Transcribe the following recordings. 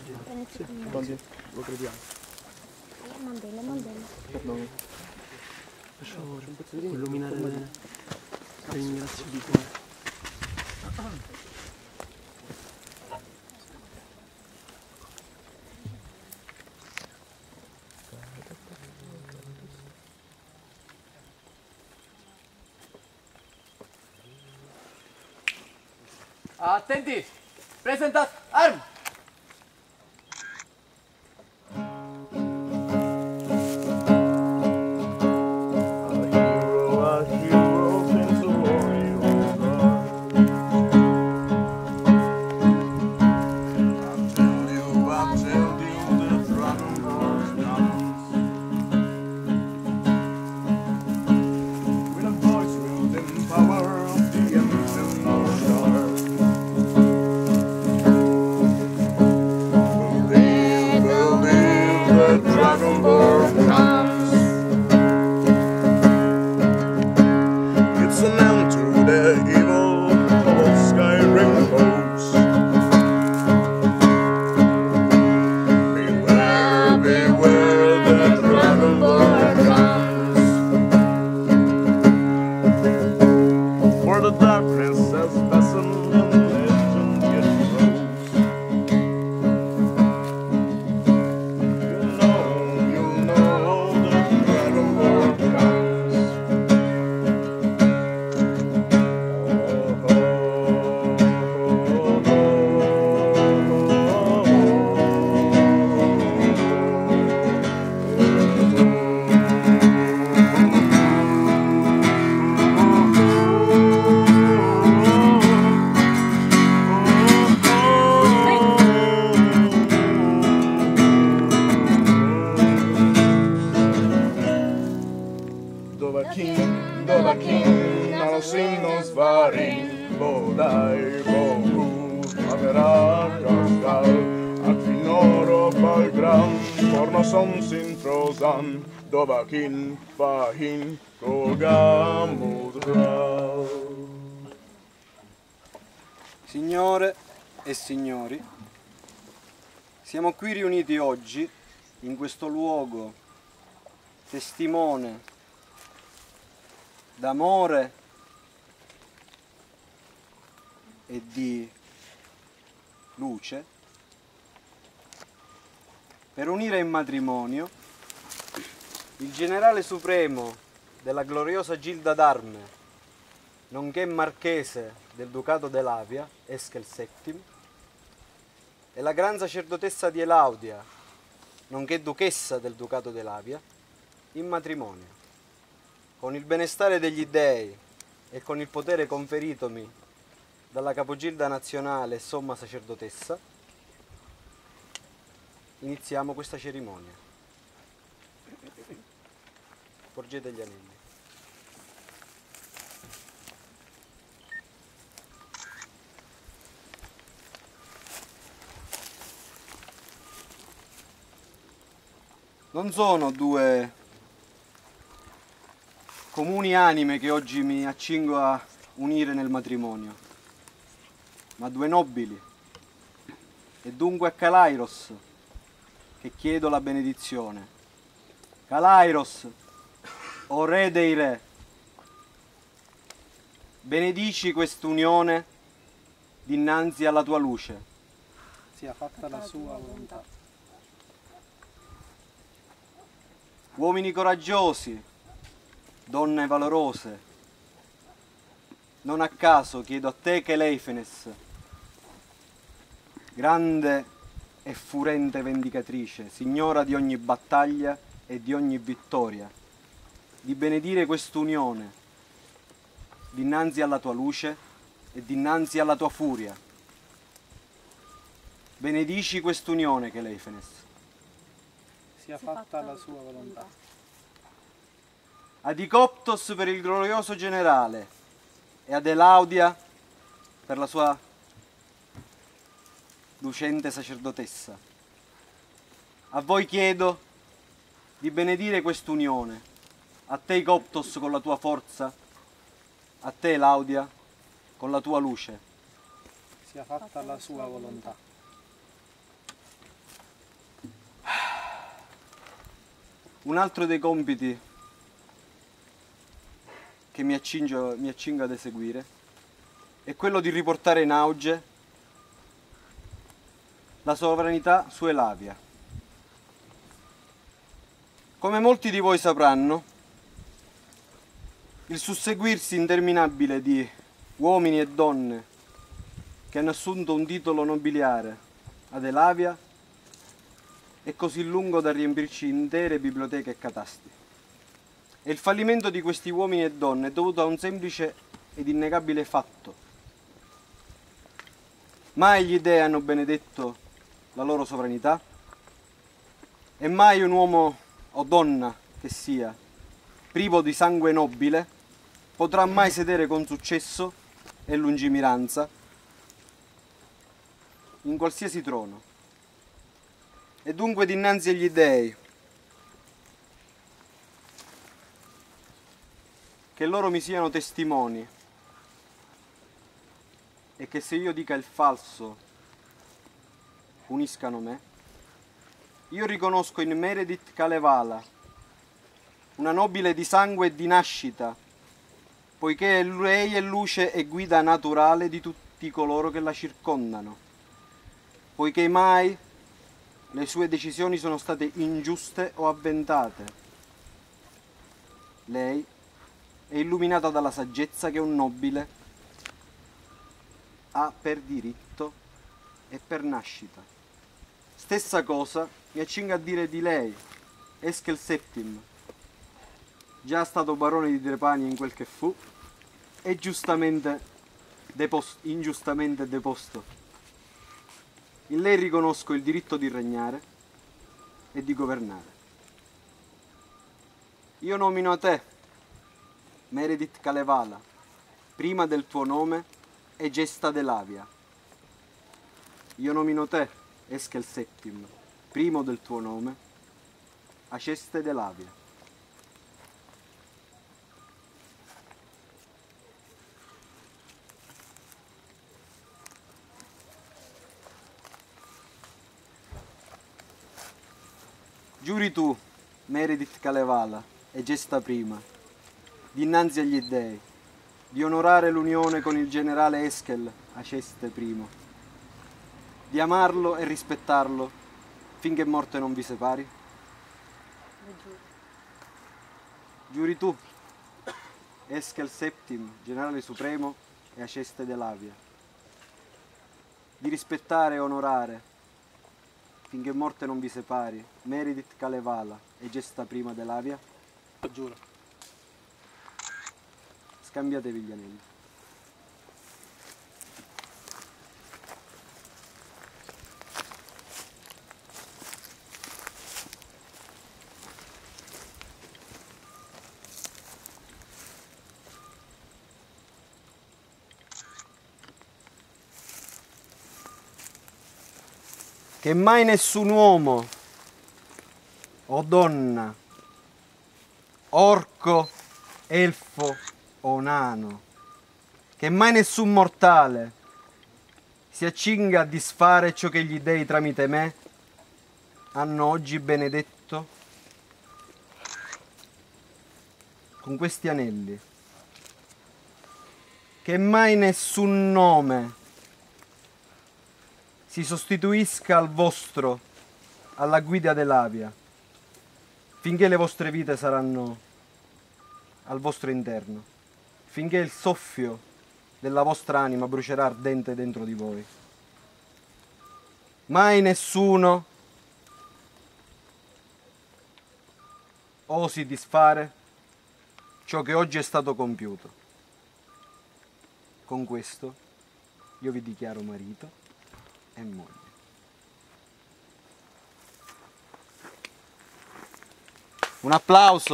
Sì, quasi lo crediamo. Mandela, mandela. No. Lasciamo illuminare le ringrazio di cuore. Attenti! Presentat arm! A hero since the warrior run. I tell you, the dragon ball's guns. With a voice wielding power of the ancient monarch. Believe, the dragon ball comes. It's an end to the evil of Skyrim foes. Beware, beware, the dragon ball comes. For the darkness has fastened and legend yet grows. You know the dragon ball comes. Dovahkin, Nalosinnos varin, Bodai, Bohu, Averak, Askal, Atfinoro, Balgran, Fornoson, Sintrosan, Dovahkin, Fahin, Kogamudral. Signore e signori, siamo qui riuniti oggi in questo luogo testimone d'amore e di luce per unire in matrimonio il generale supremo della gloriosa Gilda d'Arme, nonché marchese del Ducato dell'Avia, Eskel VII, e la gran sacerdotessa di Elaudia, nonché duchessa del Ducato dell'Avia, in matrimonio. Con il benestare degli dèi e con il potere conferitomi dalla capogilda nazionale e somma sacerdotessa, iniziamo questa cerimonia. Porgete gli anelli. Non sono due comuni anime che oggi mi accingo a unire nel matrimonio, ma due nobili, e dunque a Kalairos che chiedo la benedizione. Kalairos, o re dei re, benedici quest'unione dinanzi alla tua luce. Sia fatta la sua volontà. Uomini coraggiosi, donne valorose, non a caso chiedo a te, Keleifenes, grande e furente vendicatrice, signora di ogni battaglia e di ogni vittoria, di benedire quest'unione dinanzi alla tua luce e dinanzi alla tua furia. Benedici quest'unione, Keleifenes. Sia fatta la sua volontà. Ad Icoptos per il glorioso generale e ad Elaudia per la sua lucente sacerdotessa. A voi chiedo di benedire quest'unione, a te Icoptos con la tua forza, a te Elaudia con la tua luce. Sia fatta la sua volontà. Un altro dei compiti che mi accingo ad eseguire è quello di riportare in auge la sovranità su Elavia. Come molti di voi sapranno, il susseguirsi interminabile di uomini e donne che hanno assunto un titolo nobiliare ad Elavia è così lungo da riempirci intere biblioteche e catasti. E il fallimento di questi uomini e donne è dovuto a un semplice ed innegabile fatto. Mai gli dei hanno benedetto la loro sovranità e mai un uomo o donna che sia, privo di sangue nobile, potrà mai sedere con successo e lungimiranza in qualsiasi trono. E dunque dinanzi agli dei, che loro mi siano testimoni e che se io dica il falso puniscano me, io riconosco in Meredith Kalevala una nobile di sangue e di nascita, poiché lei è luce e guida naturale di tutti coloro che la circondano, poiché mai le sue decisioni sono state ingiuste o avventate. Lei è illuminata dalla saggezza che un nobile ha per diritto e per nascita. Stessa cosa mi accingo a dire di lei, Eskel Septim, già stato barone di Trepani in quel che fu e ingiustamente deposto. In lei riconosco il diritto di regnare e di governare. Io nomino a te, Meredith Kalevala, prima del tuo nome e gesta dell'Avia. Io nomino te, Eskel Septim, primo del tuo nome, aceste dell'Avia. Giuri tu, Meredith Kalevala, e gesta prima, dinanzi agli dei, di onorare l'unione con il generale Eskel, aceste primo, di amarlo e rispettarlo finché morte non vi separi? Giuri tu, Eskel Septim, generale supremo e aceste dell'Avia, di rispettare e onorare finché morte non vi separi, Meredith Kalevala e gesta prima dell'Avia? Giuro. Scambiatevi gli anelli. Che mai nessun uomo o donna, orco, elfo o nano, che mai nessun mortale si accinga a disfare ciò che gli dei tramite me hanno oggi benedetto con questi anelli. Che mai nessun nome si sostituisca al vostro, alla guida dell'Avia, finché le vostre vite saranno al vostro interno, finché il soffio della vostra anima brucerà ardente dentro di voi. Mai nessuno osi disfare ciò che oggi è stato compiuto. Con questo io vi dichiaro marito e moglie. Un applauso.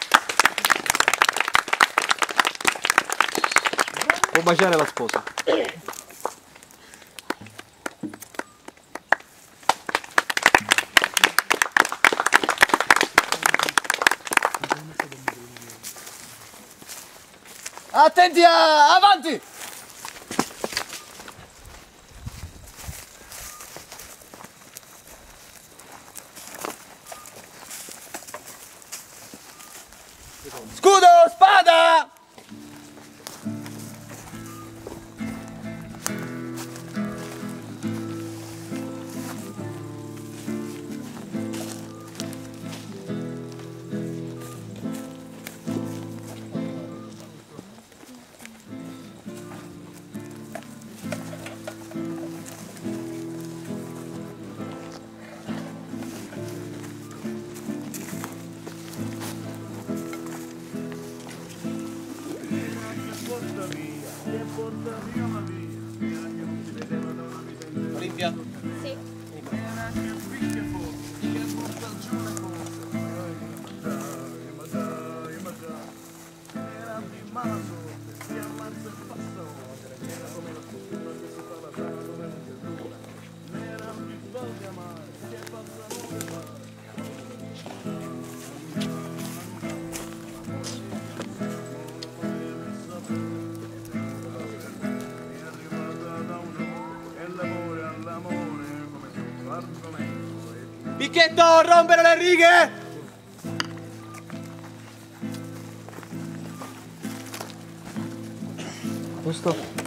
Può baciare la sposa. Attenti, avanti! Scudo, spada! Olimpia. Sì. Picchetto, rompere le righe! Posto?